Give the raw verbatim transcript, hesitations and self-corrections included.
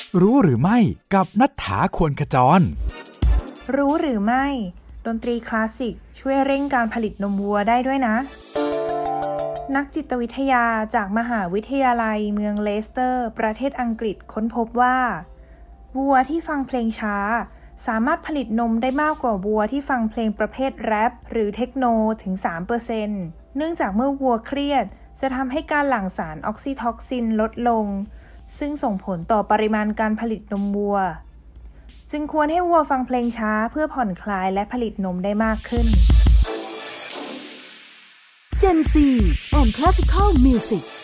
รู้หรือไม่กับณัฐฐา ควรขจรรู้หรือไม่ดนตรีคลาสสิกช่วยเร่งการผลิตนมวัวได้ด้วยนะนักจิตวิทยาจากมหาวิทยาลัยเมืองเลสเตอร์ประเทศอังกฤษค้นพบว่าวัวที่ฟังเพลงช้าสามารถผลิตนมได้มากกว่าวัวที่ฟังเพลงประเภทแรปหรือเทคโนถึง สามเปอร์เซ็นต์ เนื่องจากเมื่อวัวเครียดจะทำให้การหลั่งสารออกซิโทซินลดลงซึ่งส่งผลต่อปริมาณการผลิตนมวัวจึงควรให้วัวฟังเพลงช้าเพื่อผ่อนคลายและผลิตนมได้มากขึ้น Gen Z and Classical Music